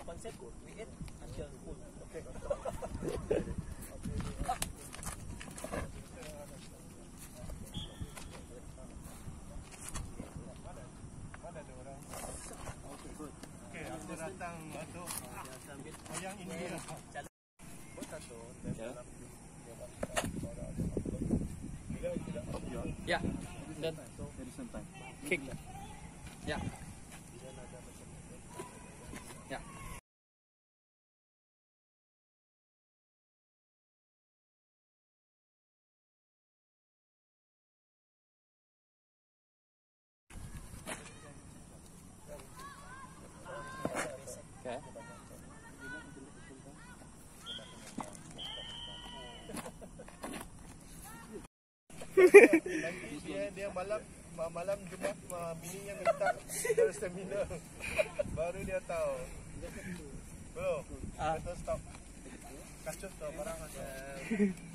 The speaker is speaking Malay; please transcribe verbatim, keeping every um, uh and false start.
konsep we eat until full. Okay. Mana ada orang? Okay, good. Okay, aku datang untuk ayam India. Buat satu. Ya. Dan kick. Ya. Ya. Okay. Dia dia malam malam Jumaat bininya minta dari seminar. Baru dia tahu. Bro, kita stop. Kacau tu barang ada.